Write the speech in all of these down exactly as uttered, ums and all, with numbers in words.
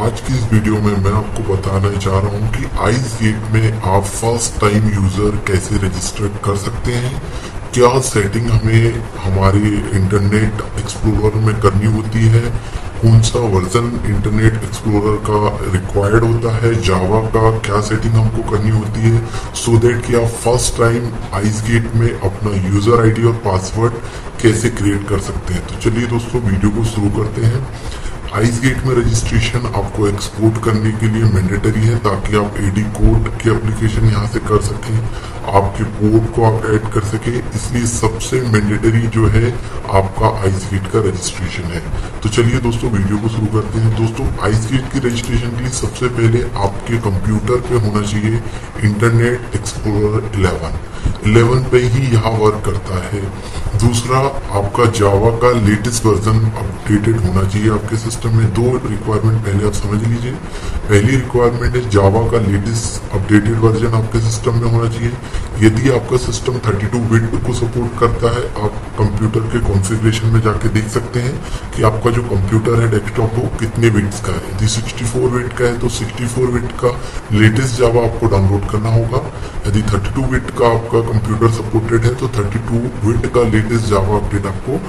आज की इस वीडियो में मैं आपको बताना चाह रहा हूं कि आइसगेट में आप फर्स्ट टाइम यूज़र कैसे रजिस्टर कर सकते हैं, क्या सेटिंग हमें हमारे इंटरनेट एक्सप्लोरर में करनी होती है, कौन सा वर्जन इंटरनेट एक्सप्लोरर का रिक्वायर्ड होता है, जावा का क्या सेटिंग हमको करनी होती है सो दैट कि आप फर्स्ट टाइम आइसगेट में अपना यूज़र आईडी और पासवर्ड कैसे क्रिएट कर सकते हैं। तो चलिए दोस्तों वीडियो को शुरू करते हैं। आइसगेट में रजिस्ट्रेशन आपको एक्सपोर्ट करने के लिए मैंडेटरी है ताकि आप एडी कोड की एप्लीकेशन यहाँ से कर सकें, आपके पोर्ट को आप ऐड कर सके, इसलिए सबसे मैंडेटरी जो है आपका आइसगेट का रजिस्ट्रेशन है। तो चलिए दोस्तों वीडियो को शुरू करते हैं। दोस्तों आइसगेट की रजिस्ट्रेशन के लिए सबसे पहले आपके कंप्यूटर पे होना चाहिए इंटरनेट एक्सप्लोरर इलेवन इलेवन पे ही यहाँ वर्क करता है। दूसरा आपका जावा का लेटेस्ट वर्जन अपडेटेड होना चाहिए आपके सिस्टम में। दो रिक्वायरमेंट पहले आप समझ लीजिए। पहली रिक्वायरमेंट है जावा का लेटेस्ट अपडेटेड वर्जन आपके सिस्टम में होना चाहिए। यदि आपका सिस्टम थर्टी टू बिट को सपोर्ट करता है, आप कंप्यूटर के कॉन्फ़िगरेशन में जाके देख सकते हैं कि आपका जो कंप्यूटर है डेस्कटॉप वो कितने बिट्स का है। यदि सिक्सटी फोर बिट का है तो सिक्सटी फोर बिट का लेटेस्ट जावा आपको डाउनलोड करना होगा। यदि थर्टी टू बिट का आपका कंप्यूटर सपोर्टेड है तो थर्टी टू बिट का लेटेस्ट जावा अपडेट आपको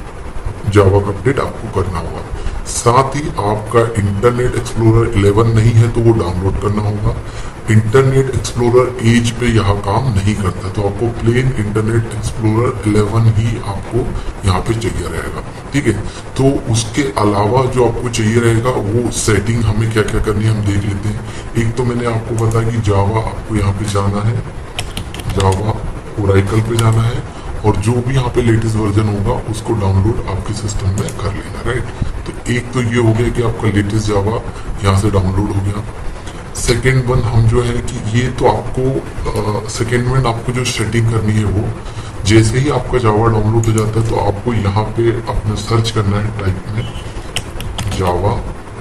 जावा का अपडेट आपको करना होगा। साथ ही आपका इंटरनेट एक्सप्लोरर इलेवन नहीं है तो वो डाउनलोड करना होगा। इंटरनेट एक्सप्लोरर एज पे यहाँ काम नहीं करता, तो आपको प्लेन इंटरनेट एक्सप्लोरर इलेवन ही आपको यहाँ पे चाहिए रहेगा। ठीक है, तो उसके अलावा जो आपको चाहिए रहेगा वो सेटिंग हमें क्या क्या करनी है हम देख लेते हैं। एक तो मैंने आपको बताया कि जावा आपको यहाँ पे जाना है, जावा ओरेकल पे जाना है और जो भी यहाँ पे लेटेस्ट वर्जन होगा उसको डाउनलोड आपके सिस्टम में कर लेना। राइट, तो एक तो ये हो गया कि आपका लेटेस्ट जावा यहाँ से डाउनलोड हो गया। सेकेंड वन हम जो है कि ये तो आपको सेकेंड वन आपको जो सेटिंग करनी है वो जैसे ही आपका जावा डाउनलोड हो जाता है तो आपको यहाँ पे अपना सर्च करना है टाइप में जावा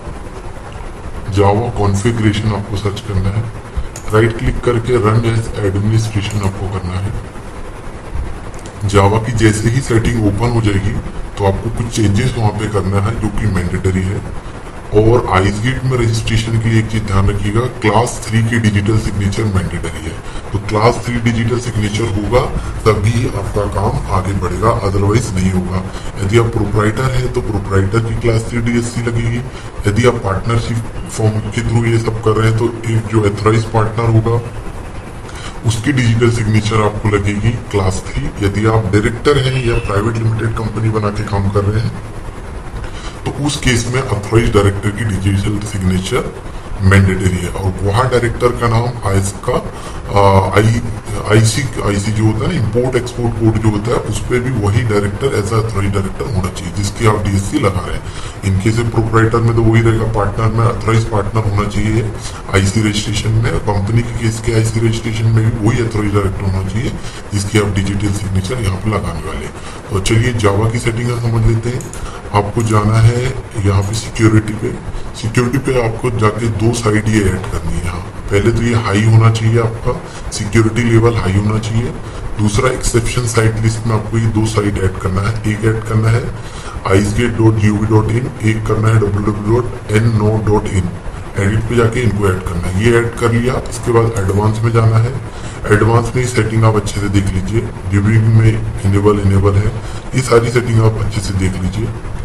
जावा कॉन्फ़िगरेशन आपको सर्च करना है। राइट क्लिक करके रन एज एडमिनिस्ट्रेशन आपको करना है। जावा की जैसे ही सेटिंग ओपन हो जाएगी तो आपको कुछ चेंजेस वहाँ पे करना है जो कि मैंडेटरी है। और आइसगेट में रजिस्ट्रेशन के लिए एक चीज ध्यान रखिएगा, क्लास थ्री की डिजिटल सिग्नेचर मैंडेटरी है। तो क्लास थ्री डिजिटल सिग्नेचर होगा तभी आपका काम आगे बढ़ेगा, अदरवाइज नहीं होगा। यदि आप प्रोप्राइटर है तो प्रोप्राइटर की क्लास थ्री डीएससी लगेगी। यदि आप पार्टनरशिप फॉर्म के थ्रू ये सब कर रहे हैं तो एक जो एथोराइज पार्टनर होगा उसकी डिजिटल सिग्नेचर आपको लगेगी क्लास थ्री। यदि आप डायरेक्टर हैं या प्राइवेट लिमिटेड कंपनी बना के काम कर रहे हैं तो उस केस में अथॉराइज डायरेक्टर की डिजिटल सिग्नेचर मैंडेटरी है। और वहाँ डायरेक्टर का नाम आईस का आई आईसी आईसी जो होता है ना इंपोर्ट एक्सपोर्ट कोड जो होता है उस पर भी वही डायरेक्टर एज अथॉराइज डायरेक्टर होना चाहिए जिसकी आप डीएससी लगा रहे हैं। इनके से प्रोप्राइटर में तो वही रहेगा, पार्टनर में अथॉराइज पार्टनर होना चाहिए। आईसी रजिस्ट्रेशन में कंपनी के केस के आईसी रजिस्ट्रेशन में भी वही अथॉराइज डायरेक्टर होना चाहिए जिसकी आप डिजिटल सिग्नेचर यहाँ पे लगाने वाले। तो चलिए जावा की सेटिंग समझ लेते हैं। आपको जाना है यहाँ पे सिक्योरिटी पे। सिक्योरिटी पे आपको जाके दो साइड ये ऐड करनी है। यहाँ पहले तो ये हाई होना चाहिए, आपका सिक्योरिटी लेवल हाई होना चाहिए। दूसरा एक्सेप्शन साइट लिस्ट में आपको ये दो साइट ऐड करना है। एक ऐड करना है ICEGATE dot G O V dot in, एक करना है W W dot N no dot in. Edit पे जाके इनको ऐड करना है। ये ऐड कर लिया, इसके बाद एडवांस में जाना है। एडवांस में सेटिंग आप अच्छे से देख लीजिए, डिब्रिंग में इनेबल इनेबल है, ये सारी सेटिंग आप अच्छे से देख लीजिए,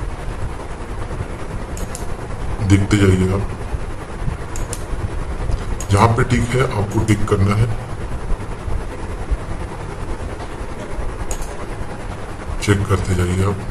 देखते जाइए आप। जहां पे टिक है आपको टिक करना है, चेक करते जाइए आप।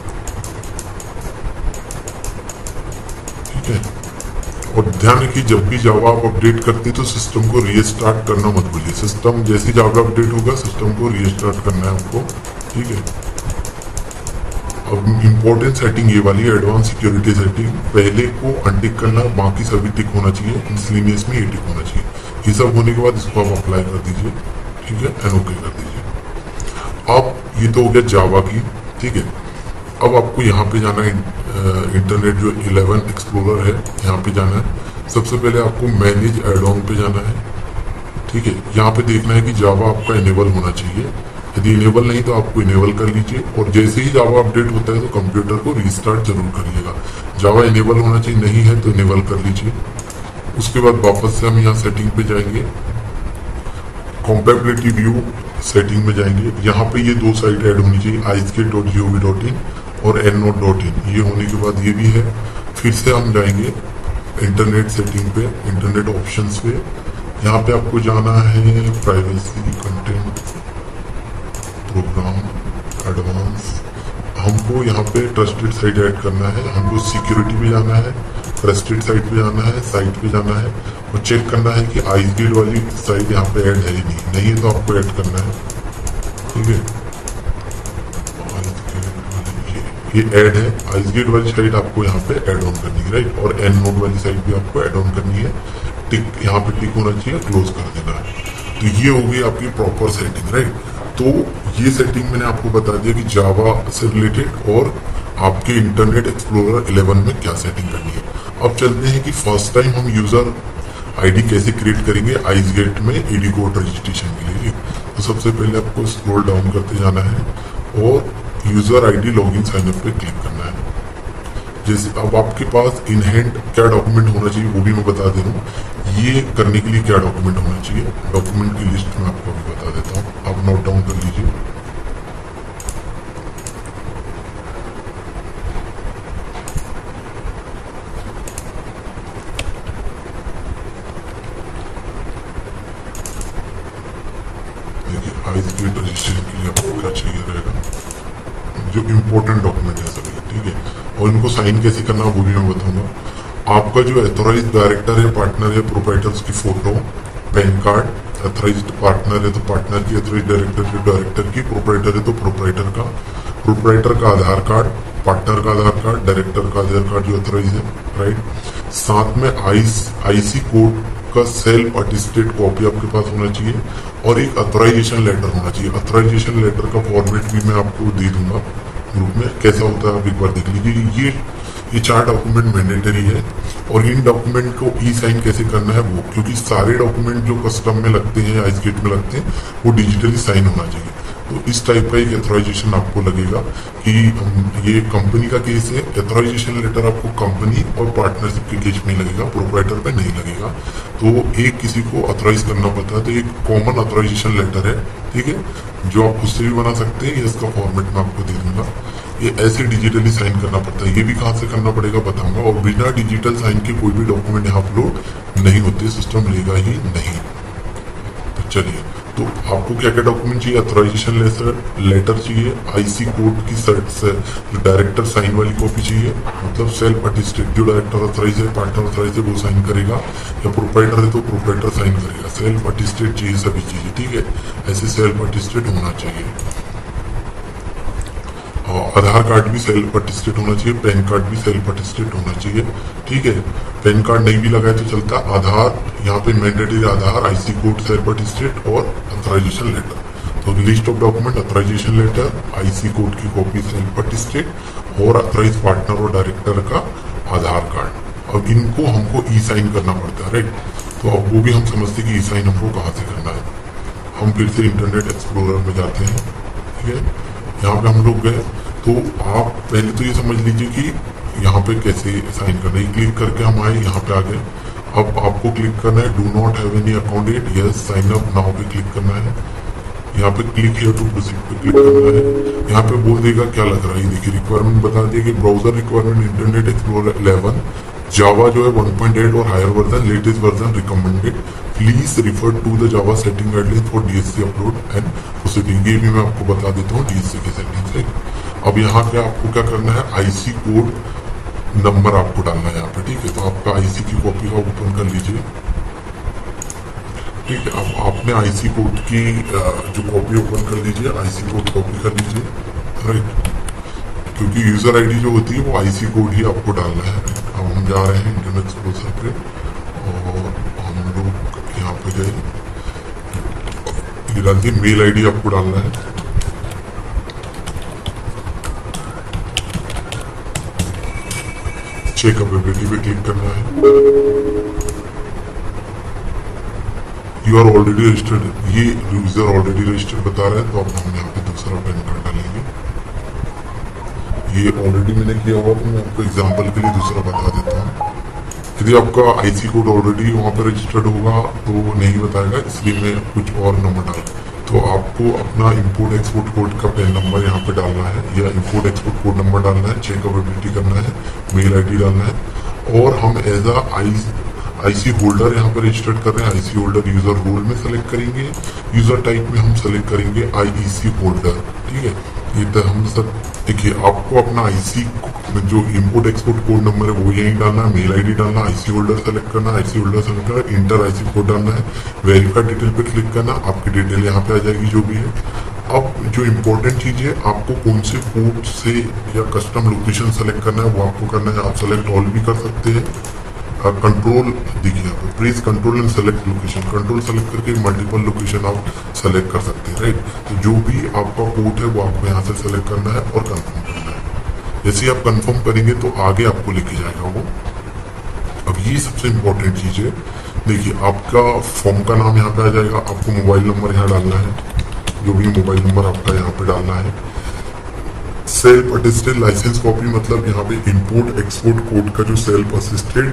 ठीक है, और ध्यान रखिए जब भी जावा आप अपडेट करते हैं तो सिस्टम को रीस्टार्ट करना मत भूलिए। सिस्टम जैसे जावा अपडेट होगा सिस्टम को रीस्टार्ट करना है आपको। ठीक है, अब इम्पोर्टेंट सेटिंग ये वाली एडवांस सिक्योरिटी सेटिंग, पहले को अनटिक करना, बाकी सभी टिक होना चाहिए। मिसलिनियस में ये टिक होना चाहिए। ये सब होने के बाद इसको आप अप्लाई कर दीजिए। ठीक है, एंड ओके कर दीजिए। अब ये तो हो गया जावा की। ठीक है, अब आपको यहाँ पे जाना है इंटरनेट जो इलेवन एक्सप्लोरर है यहाँ पे जाना है। सबसे पहले आपको मैनेज एड ऑन पे जाना है। ठीक है, यहाँ पे देखना है कि जावा आपका इनेबल होना चाहिए। यदि इनेबल नहीं तो आपको इनेबल कर लीजिए। और जैसे ही जावा अपडेट होता है तो कंप्यूटर को रीस्टार्ट जरूर करिएगा। जावा इनेबल होना चाहिए, नहीं है तो इनेबल कर लीजिए। उसके बाद वापस से हम यहाँ सेटिंग पे जाएंगे, कॉम्पेबिलिटी व्यू सेटिंग में जाएंगे। यहाँ पे ये दो साइट ऐड होनी चाहिए, ICEGATE dot G O V dot in और एन नोट डॉट इन। ये होने के बाद ये भी है। फिर से हम जाएंगे इंटरनेट सेटिंग पे, इंटरनेट ऑप्शंस पे। यहाँ पे आपको जाना है प्राइवेसी, कंटेंट, प्रोग्राम, एडवांस। हमको यहाँ पे ट्रस्टेड साइट ऐड करना है, हमको सिक्योरिटी पे जाना है, ट्रस्टेड साइट पे जाना है, साइट पे जाना है और चेक करना है कि आइसगेट वाली साइट यहाँ पे ऐड है ही नहीं, नहीं है तो आपको ऐड करना है। ठीक है, ये ऐड है, आइसगेट वाली साइट आपको यहाँ पे ऐड ऑन करनी है, राइट। और एन नोड वाली साइट भी आपको ऐड ऑन करनी है। टिक यहाँ पे टिक होना चाहिए, क्लोज कर देना है। तो ये हो गई आपकी प्रॉपर सेटिंग, राइट। तो ये सेटिंग मैंने आपको बता दिया कि जावा से रिलेटेड और आपके इंटरनेट एक्सप्लोरर इलेवन में क्या सेटिंग करनी है। अब चलते हैं कि फर्स्ट टाइम हम यूजर आईडी कैसे क्रिएट करेंगे आइसगेट में ईडी कोड रजिस्ट्रेशन के लिए। तो सबसे पहले आपको स्क्रॉल डाउन करते जाना है और यूजर आईडी लॉगिन साइनअप पे क्लिक करना है। जैसे अब आपके पास इन हैंड क्या डॉक्यूमेंट होना चाहिए वो भी मैं बता दे रहा हूँ। ये करने के लिए क्या डॉक्यूमेंट होना चाहिए, डॉक्यूमेंट की लिस्ट में आपको अभी बता देता हूँ, आप नोट डाउन कर लीजिए। देखिए आइसगेट रजिस्ट्रेशन के लिए आपको क्या चाहिए रहेगा, जो इम्पोर्टेंट डॉक्यूमेंट है सभी, ठीक है। और इनको साइन कैसे करना वो भी मैं बताऊंगा। आपका जो एथोराइज डायरेक्टर है, पार्टनर है, प्रोप्राइटर्स की photo, PAN card, authorise partner है तो पार्टनर की, एथोराइज डायरेक्टर की डायरेक्टर की, प्रोप्राइटर है तो प्रोप्राइटर का, प्रोप्राइटर का आधार कार्ड, पार्टनर का आधार कार्ड, डायरेक्टर का आधार कार्ड जो एथोराइज है, राइट। साथ में आईस आईसी कोड का सेल्फ अटेस्टेड कॉपी आपके पास होना चाहिए और एक अथोराइजेशन लेटर होना चाहिए। अथोराइजेशन लेटर का फॉर्मेट भी मैं आपको दे दूंगा ग्रुप में, कैसा होता है आप एक बार देख लीजिए। ये ये चार डॉक्यूमेंट मैंडेटरी है और इन डॉक्यूमेंट को ई साइन कैसे करना है वो, क्योंकि सारे डॉक्यूमेंट जो कस्टम में लगते हैं, आइसगेट में लगते हैं, वो डिजिटली साइन होना चाहिए। तो इस टाइप का एक एथोराइजेशन आपको लगेगा कि ये कंपनी का केस है। एथोराइजेशन लेटर आपको कंपनी और पार्टनरशिप के केस में लगेगा, प्रोप्राइटर पे नहीं लगेगा। तो एक किसी को ऑथराइज करना पड़ता है तो एक कॉमन ऑथराइजेशन लेटर है, ठीक है, जो आप खुद से भी बना सकते हैं। इसका फॉर्मेट मैं आपको दे दूंगा। ये ऐसे डिजिटली साइन करना पड़ता है, ये भी कहाँ से करना पड़ेगा बताऊंगा। और बिना डिजिटल साइन के कोई भी डॉक्यूमेंट यहाँ अपलोड नहीं होते, सिस्टम लेगा ही नहीं। तो चलिए, तो आपको क्या क्या डॉक्यूमेंट चाहिए, अथोराइजेशन लेटर लेटर चाहिए, आईसी कोड की सर्ट से डायरेक्टर साइन वाली कॉपी चाहिए, मतलब सेल्फ अटेस्टेड, जो डायरेक्टर अथोराइज है, पार्टनर अथोराइज है वो साइन करेगा, या प्रोप्राइटर है तो प्रोप्राइटर साइन करेगा। सेल्फ अटेस्टेड चाहिए सभी चीजें, ठीक है, ऐसे सेल्फ अटेस्टेड होना चाहिए। आधार कार्ड भी सेल्फ अटेस्टेड होना चाहिए, पैन कार्ड भी सेल्फ अटेस्टेड होना चाहिए, ठीक है। पैन कार्ड नहीं भी लगाए तो चलता, आधार यहाँ पे mandatory, Aadhaar, IC code self attested और अथोराइजेशन लेटर। तो list of document, authorisation letter, IC code की कॉपी सेल्फ अटेस्टेड और अथोराइज पार्टनर और डायरेक्टर का आधार कार्ड। अब इनको हमको ई साइन करना पड़ता है, राइट। तो अब वो भी हम समझते कि ई साइन हमको कहाँ से करना है। हम फिर से इंटरनेट एक्सप्लोरर में जाते हैं, ठीक है। यहाँ पे हम लोग गए तो आप पहले तो ये समझ लीजिए कि यहाँ पे कैसे साइन करना है। क्लिक करके हम आए, यहाँ पे आ गए। अब आपको क्लिक करना है do not have any account at, yes sign up now पे क्लिक करना है। यहाँ पे क्लिक हियर टू प्रोसीड पे क्लिक करना है। यहाँ पे बोल देगा क्या लग रहा है, देखिए रिक्वायरमेंट बता दिए कि browser requirement internet explorer eleven, Java जो है वन पॉइंट एट और higher version, latest version recommended, please refer to the Java setting guideline for DSC upload and proceeding. ये भी मैं आपको बता देता हूँ डीएससी की सेटिंग से। अब यहाँ पे आपको क्या करना है, आईसी कोड नंबर आपको डालना है यहाँ पे, ठीक है। तो आपका आईसी की कॉपी का ओपन कर लीजिए, ठीक है। अब आपने आईसी कोड की जो कॉपी ओपन कर लीजिए, आईसी कोड कॉपी कर लीजिए, राइट, क्योंकि यूजर आईडी जो होती है वो आईसी कोड ही आपको डालना है। अब हम जा रहे हैं इंटरनेट एक्सप्लोरर पे और हम लोग यहाँ पे गए, ये डाल दी, मेल आईडी आपको डालना है, चेक अवेलेबिलिटी पे क्लिक करना है। यू आर ऑलरेडी रजिस्टर्ड, ये यूजर ऑलरेडी रजिस्टर्ड बता रहा है, तो अब हम यहाँ पे दूसरा पैन कार्ड डालेंगे। ये ऑलरेडी मैंने किया हुआ, तो मैं आपको एग्जांपल के लिए दूसरा बता देता हूँ। यदि आपका आईसी कोड ऑलरेडी वहाँ पर रजिस्टर्ड होगा तो नहीं बताएगा, इसलिए मैं कुछ और नंबर डाल। तो आपको अपना इंपोर्ट एक्सपोर्ट कोड का पैन नंबर यहाँ पे डालना है, या इंपोर्ट एक्सपोर्ट कोड नंबर डालना है, चेक अवेलेबिलिटी करना है, मेल आईडी डालना है, और हम as a I IC holder यहाँ पर रजिस्टर्ड कर रहे हैं। आईसी होल्डर यूजर रोल में सेलेक्ट करेंगे, यूजर टाइप में हम सेलेक्ट करेंगे आईईसी होल्डर। ठीक है, ये तो हम सब देखिए, आपको अपना आईसी जो इंपोर्ट एक्सपोर्ट कोड नंबर है वो यही डालना है, मेल आईडी डालना, आईसी होल्डर सेलेक्ट करना, आईसी होल्डर सेलेक्ट करना, इंटर आईसी कोड डालना है, वेरीफाइड डिटेल पे क्लिक करना, आपकी डिटेल यहाँ पे आ जाएगी जो भी है। अब जो इम्पोर्टेंट चीज है, आपको कौन से पोर्ट से या कस्टम लोकेशन सेलेक्ट करना है वो आपको करना है। आप सेलेक्ट ऑल भी कर सकते हैं। कंट्रोल देखिए यहाँ पे please control and select location, control select करके मल्टीपल लोकेशन आप सेलेक्ट कर सकते हैं, राइट। तो जो भी आपका पोर्ट है वो आपको यहाँ से सेलेक्ट करना है और कंफर्म करना है। जैसे आप कंफर्म करेंगे तो आगे आपको लेके जाएगा वो। अब ये सबसे इम्पोर्टेंट चीज है, देखिए आपका फॉर्म का नाम यहाँ पे आ जाएगा, आपको मोबाइल नंबर यहाँ डालना है, जो भी मोबाइल नंबर आपका यहाँ पे डालना है। सेल्फ अटेस्टेड लाइसेंस कॉपी, मतलब यहाँ पे इंपोर्ट एक्सपोर्ट कोड का जो सेल्फ असिस्टेड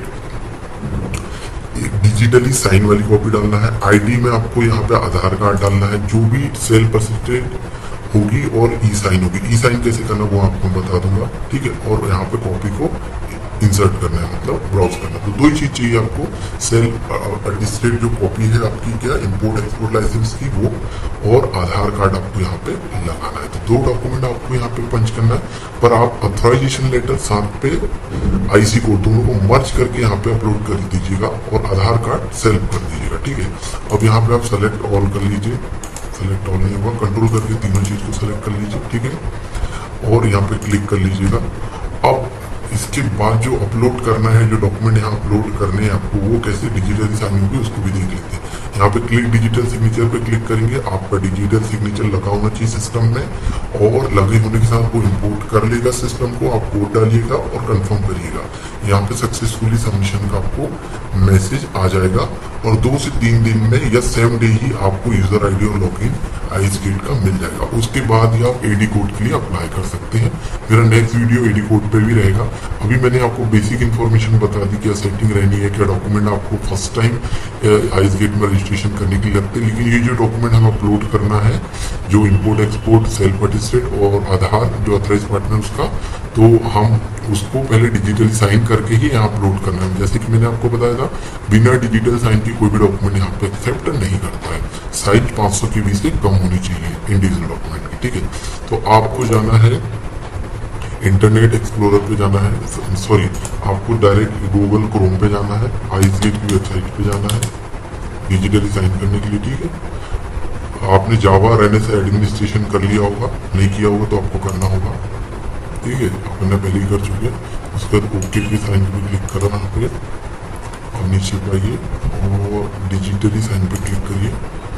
डिजिटली साइन वाली कॉपी डालना है। आईडी में आपको यहाँ पे आधार कार्ड डालना है, जो भी सेल्फ असिस्टेड होगी, और ई साइन होगी। ई साइन कैसे करना वो आपको बता दूंगा, ठीक है। और यहाँ पे कॉपी को इंसर्ट करना है, मतलब ब्राउज करना है। तो दो ही चीज चाहिए आपको, सेल्फ अटेस्टेड जो कॉपी है आपकी क्या इंपोर्ट एक्सपोर्ट लाइसेंस की वो, और आधार कार्ड आपको यहाँ पे लगाना है। तो दो डॉक्यूमेंट आपको यहाँ पे पंच करना है, पर आप अथॉराइजेशन लेटर साथ पे आईसी कोड दोनों को मर्ज करके यहाँ पे अपलोड कर दीजिएगा, और आधार कार्ड सेल्फ कर दीजिएगा, ठीक है। अब यहाँ पे आप सेलेक्ट ऑल कर लीजिए, सेलेक्ट ऑल नहीं होगा, कंट्रोल करके तीनों चीज को सेलेक्ट कर लीजिए, ठीक है, और यहाँ पे क्लिक कर लीजिएगा। अब इसके बाद जो अपलोड करना है, जो डॉक्यूमेंट यहाँ अपलोड करने हैं आपको, वो कैसे डिजिटली साइन होगी उसको भी देख लेते हैं। यहाँ पे क्लिक डिजिटल सिग्नेचर पे क्लिक करेंगे, आपका डिजिटल सिग्नेचर लगा होना चाहिए सिस्टम में, और लगे होने के साथ वो इंपोर्ट कर लेगा सिस्टम को। आप कोड डालिएगा और कंफर्म करिएगा। यहाँ पे सक्सेसफुली सबमिशन का आपको मैसेज आ जाएगा, और दो से तीन दिन में या सेवन डे ही आपको यूजर आईडी और लॉगिन आईसगेट का मिल जाएगा। उसके बाद ही आप एडी कोड के लिए अप्लाई कर सकते हैं। मेरा नेक्स्ट वीडियो एडी कोड पे भी रहेगा। अभी मैंने आपको बेसिक इन्फॉर्मेशन बता दी, क्या सेटिंग रहनी है, क्या डॉक्यूमेंट आपको फर्स्ट टाइम आईसगेट में रजिस्ट्रेशन करने के लिए लगते हैं। लेकिन ये जो डॉक्यूमेंट हम अपलोड करना है, जो इम्पोर्ट एक्सपोर्ट सेल्फ अटेस्टेड और आधार जो अथराइज पार्टनर उसका, तो हम उसको पहले डिजिटली साइन करके ही यहाँ अपलोड करना है। जैसे कि मैंने आपको बताया था, बिना डिजिटल साइन की कोई भी डॉक्यूमेंट यहाँ पे एक्सेप्ट नहीं करता है। साइज पाँच सौ के बी से कम होनी चाहिए इंडिविजुअल डॉक्यूमेंट की, ठीक है। तो आपको जाना है इंटरनेट एक्सप्लोरर पे जाना है, सॉरी आपको डायरेक्ट गूगल क्रोम पे जाना है, आईसगेट की वेबसाइट पे जाना है डिजिटली साइन करने के लिए, ठीक है। आपने जावा रहने से एडमिनिस्ट्रेशन कर लिया होगा, नहीं किया होगा तो आपको करना होगा, ठीक है। अपने पहले ही कर चुके हैं। उसके बाद ओके पे साइन पे क्लिक करना यहाँ पे, और नीचे पाइए और डिजिटली साइन पे क्लिक करिए।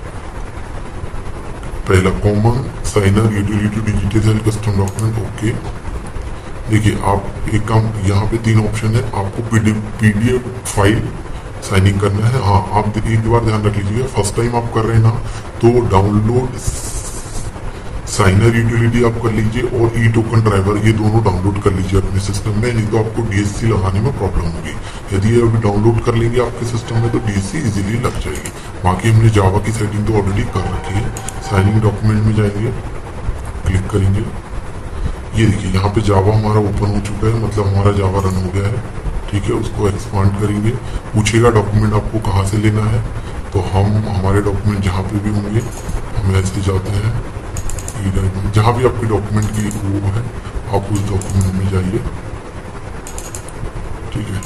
पहला common signer utility digital custom document, okay. देखिए आप एक काम, यहाँ पे तीन ऑप्शन है, आपको पीडीएफ फाइल साइनिंग करना है। हाँ, आप एक बार ध्यान रख लीजिएगा, फर्स्ट टाइम आप कर रहे हैं ना, तो डाउनलोड साइनर यूटिलिटी आप कर लीजिए, और ई टोकन ड्राइवर ये दोनों डाउनलोड कर लीजिए अपने सिस्टम में, नहीं तो आपको डीएससी लगाने में प्रॉब्लम होगी। यदि ये अभी डाउनलोड कर लेंगे आपके सिस्टम में तो डीएससी इजीली लग जाएगी। बाकी हमने जावा की सेटिंग तो ऑलरेडी कर रखी है। साइनिंग डॉक्यूमेंट में जाएंगे, क्लिक करेंगे, ये देखिए यहाँ पे जावा हमारा ओपन हो चुका है, मतलब हमारा जावा रन हो गया है, ठीक है। उसको एक्सपांड करेंगे, पूछेगा डॉक्यूमेंट आपको कहाँ से लेना है, तो हम हमारे डॉक्यूमेंट जहाँ पे भी होंगे हम ऐसे जाते हैं, जहाँ भी आपके डॉक्यूमेंट की वो है आप उस डॉक्यूमेंट में जाइए, ठीक है।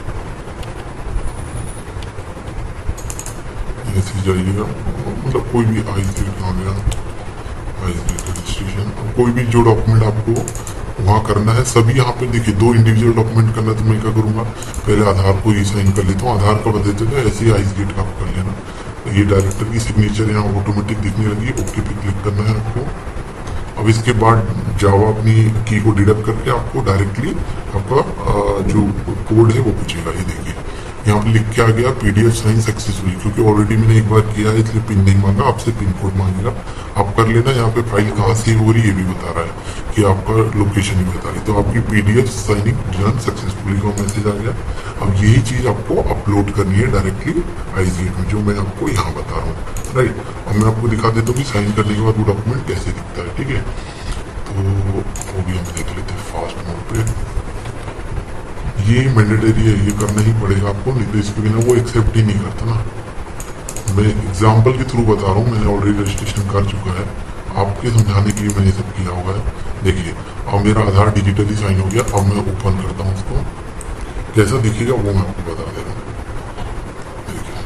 ऐसे जाइएगा, मतलब कोई भी आईसगेट आ गया, आईसगेट रजिस्ट्रेशन, कोई भी जो डॉक्यूमेंट आपको वहाँ करना है सभी यहाँ पे देखिए, दो इंडिविजुअल डॉक्यूमेंट करना तो मैं क्या करूँगा, पहले आधार को ही साइन कर लेता हूँ, आधार का बता देते थे, ऐसे ही आईसगेट का आप कर लेना। ये डायरेक्टर की सिग्नेचर यहाँ ऑटोमेटिक दिखने लगी, ओके पे क्लिक करना है आपको। अब इसके बाद जावा अपनी की को डिडक्ट करके आपको डायरेक्टली आपका जो कोड है वो पूछेगा, ये देखिए यहाँ पे लिख के आ गया पीडीएफ साइन सक्सेसफुली, क्योंकि ऑलरेडी मैंने एक बार किया है इसलिए पिन नहीं मांगा, आपसे पिन कोड मांगेगा, आप कर लेना। यहाँ पे फाइल कहाँ सेव हो रही है ये भी बता रहा है कि आपका लोकेशन ही बता रही है। तो आपकी पीडीएफ साइनिंग डन सक्सेसफुली का मैसेज आ गया। अब यही चीज आपको अपलोड करनी है डायरेक्टली आईजीएट में, जो मैं आपको यहाँ बता रहा हूँ, राइट। अब मैं आपको दिखा देता हूँ कि साइन करने के बाद वो डॉक्यूमेंट कैसे दिखता है, ठीक है। तो वो भी हम देख लेते हैं फास्ट मोड पे। ये मैंडेटरी है, ये करना ही पड़ेगा आपको, नहीं तो इसके बिना वो एक्सेप्ट ही नहीं करता ना। मैं एग्जाम्पल के थ्रू बता रहा हूँ, मैंने ऑलरेडी रजिस्ट्रेशन कर चुका है, आपके समझाने के लिए मैंने सब किया हुआ है। देखिए अब मेरा आधार डिजिटली साइन हो गया। अब मैं ओपन करता हूँ उसको, कैसा दिखेगा वो मैं आपको बता दे रहा हूँ। देखिए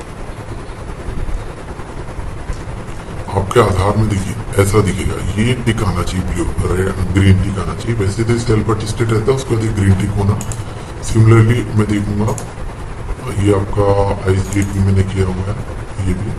आपके आधार में देखिए ऐसा दिखेगा, ये टिक आना चाहिए, ब्लू ग्रीन टिक आना चाहिए। वैसे तो सेल्फ अटेस्टेड रहता है, उसके बाद ग्रीन टिक होना। सिमिलरली मैं देखूंगा ये आपका आईसीएट भी मैंने किया हुआ है, ये भी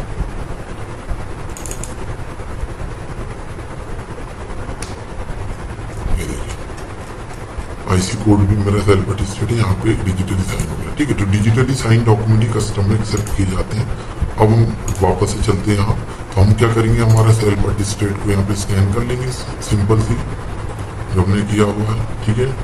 ये देखिए आईसी कोड भी मेरा सेल्फ अटेस्टेड है, यहाँ पे डिजिटली साइन हो गया, ठीक है। तो डिजिटली साइन डॉक्यूमेंट ही कस्टम में एक्सेप्ट किए जाते हैं। अब हम वापस से चलते हैं यहाँ, तो हम क्या करेंगे, हमारा सेल्फ अटेस्टेड को यहाँ पे स्कैन कर लेंगे, सिंपल सी जो हमने किया हुआ है, ठीक है।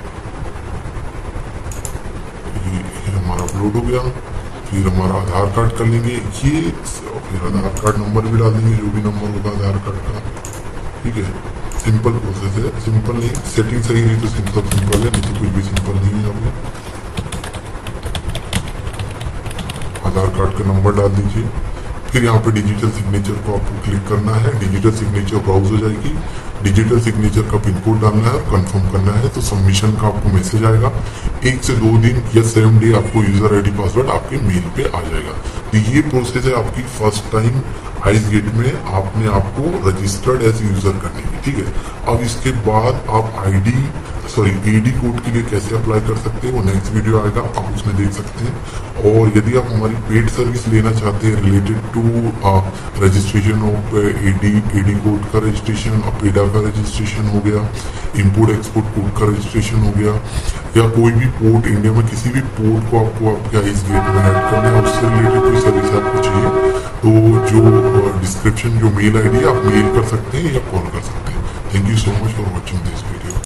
ये, ये हमारा अपलोड हो गया। फिर हमारा आधार कार्ड कर लेंगे ये, फिर आधार कार्ड नंबर भी डाल देंगे, जो भी नंबर होगा आधार कार्ड का, ठीक है। सिंपल प्रोसेस है, सिंपल नहीं, सेटिंग सही नहीं तो सिंपल सिंपल है, नहीं तो कुछ भी सिंपल नहीं है। यहाँ पे आधार कार्ड का नंबर डाल दीजिए, फिर यहाँ पे डिजिटल सिग्नेचर को आपको क्लिक करना है, डिजिटल सिग्नेचर ब्राउज हो जाएगी, डिजिटल सिग्नेचर का पिन कोड डालना है और कंफर्म करना है, तो सबमिशन का आपको मैसेज आएगा। एक से दो दिन या सेम डे आपको यूजर आईडी पासवर्ड आपके मेल पे आ जाएगा। तो ये प्रोसेस है आपकी फर्स्ट टाइम आईजीएट में आपने आपको रजिस्टर्ड एज यूजर करने की, ठीक है। अब इसके बाद आप आईडी सॉरी एडी कोड के लिए कैसे अप्लाई कर सकते हैं वो नेक्स्ट वीडियो आएगा, आप उसमें देख सकते हैं। और यदि आप हमारी पेड सर्विस लेना चाहते हैं related to registration of AD AD code का रजिस्ट्रेशन, अपेडा का रजिस्ट्रेशन हो गया, इंपोर्ट एक्सपोर्ट कोड का रजिस्ट्रेशन हो गया, या कोई भी पोर्ट इंडिया में किसी भी पोर्ट को आपको आपके आईजीएट में ऐड करना है, उससे रिलेटेड कोई सर्विस आपको चाहिए तो जो डिस्क्रिप्शन जो मेल आईडी है आप मेल कर सकते हैं या कॉल कर सकते हैं। Thank you so much for watching this video.